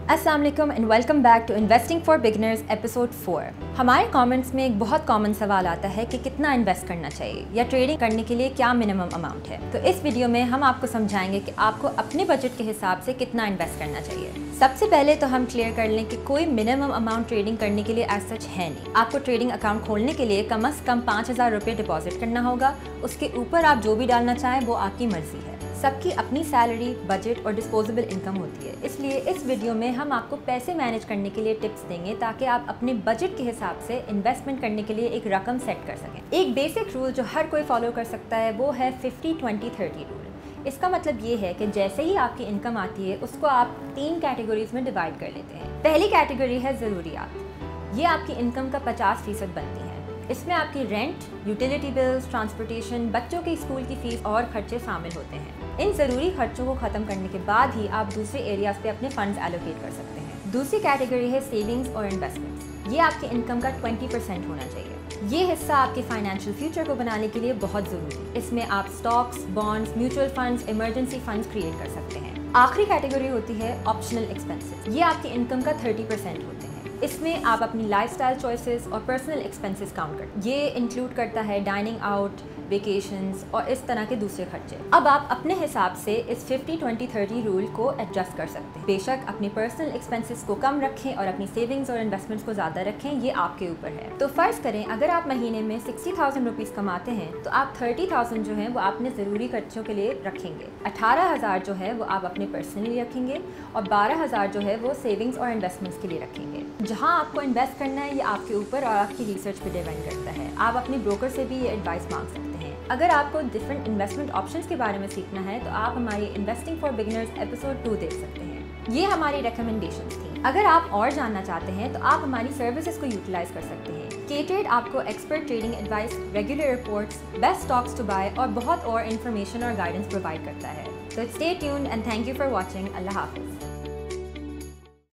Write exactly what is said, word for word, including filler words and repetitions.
अस्सलाम वालेकुम and welcome back to investing for beginners episode four. हमारे कमेंट्स में एक बहुत कॉमन सवाल आता है कि कितना इन्वेस्ट करना चाहिए या ट्रेडिंग करने के लिए क्या मिनिमम अमाउंट है। तो इस वीडियो में हम आपको समझाएंगे कि आपको अपने बजट के हिसाब से कितना इन्वेस्ट करना चाहिए। सबसे पहले तो हम क्लियर कर लें कि कोई मिनिमम अमाउंट ट्रेडिंग करने के लिए एज सच है नहीं। आपको ट्रेडिंग अकाउंट खोलने के लिए कम अज़ कम पाँच हज़ार रुपये डिपॉजिट करना होगा। उसके ऊपर आप जो भी डालना चाहें वो आपकी मर्जी है। सबकी अपनी सैलरी, बजट और डिस्पोजेबल इनकम होती है, इसलिए इस वीडियो में हम आपको पैसे मैनेज करने के लिए टिप्स देंगे ताकि आप अपने बजट के हिसाब से इन्वेस्टमेंट करने के लिए एक रकम सेट कर सकें। एक बेसिक रूल जो हर कोई फॉलो कर सकता है वो है फिफ्टी ट्वेंटी थर्टी रूल। इसका मतलब ये है कि जैसे ही आपकी इनकम आती है उसको आप तीन कैटेगरीज में डिवाइड कर लेते हैं। पहली कैटेगरी है ज़रूरियात। ये आपकी इनकम का पचास फीसद बनती है। इसमें आपकी रेंट, यूटिलिटी बिल्स, ट्रांसपोर्टेशन, बच्चों की स्कूल की फ़ीस और खर्चे शामिल होते हैं। इन ज़रूरी खर्चों को ख़त्म करने के बाद ही आप दूसरे एरियाज़ पे अपने फंड्स एलोकेट कर सकते हैं। दूसरी कैटेगरी है सेविंग्स और इन्वेस्टमेंट्स। ये आपकी इनकम का ट्वेंटी परसेंट होना चाहिए। ये हिस्सा आपके फाइनेंशियल फ्यूचर को बनाने के लिए बहुत ज़रूरी है। इसमें आप stocks, bonds, mutual funds, emergency funds create कर सकते हैं। आखिरी कैटेगरी होती है ऑप्शनल एक्सपेंसेस। ये आपकी इनकम का थर्टी परसेंट होते हैं। इसमें आप अपनी लाइफस्टाइल चॉइसेस और पर्सनल एक्सपेंसेस काउंट करते हैं। ये इंक्लूड करता है डाइनिंग आउट, वेकेशंस और इस तरह के दूसरे खर्चे। अब आप अपने हिसाब से इस फिफ्टी ट्वेंटी थर्टी रूल को एडजस्ट कर सकते हैं। बेशक अपने पर्सनल एक्सपेंसेस को कम रखें और अपनी सेविंग्स और इन्वेस्टमेंट्स को ज़्यादा रखें, ये आपके ऊपर है। तो फ़र्ज़ करें अगर आप महीने में सिक्सटी थाउजेंड रुपीज़ कमाते हैं तो आप थर्टी थाउजेंड जो है वो अपने ज़रूरी खर्चों के लिए रखेंगे, अठारह हज़ार जो है वो आप अपने पर्सनली रखेंगे और बारह हज़ार जो है वो सेविंग्स और इन्वेस्टमेंट्स के लिए रखेंगे। जहाँ आपको इन्वेस्ट करना है ये आपके ऊपर और आपकी रिसर्च पे डिपेंड करता है। आप अपने ब्रोकर से भी ये एडवाइस मांग सकते हैं। अगर आपको डिफरेंट इन्वेस्टमेंट ऑप्शंस के बारे में सीखना है तो आप हमारी investing for beginners episode two देख सकते हैं। ये हमारी रिकमेंडेशंस थी। अगर आप और जानना चाहते हैं तो आप हमारी सर्विसेज को यूटिलाइज कर सकते हैं। केटेड आपको expert trading advice, regular reports, best stocks to buy और बहुत और इन्फॉर्मेशन और गाइडेंस प्रोवाइड करता है। तो stay tuned and thank you for watching. अल्लाह हाफिज़।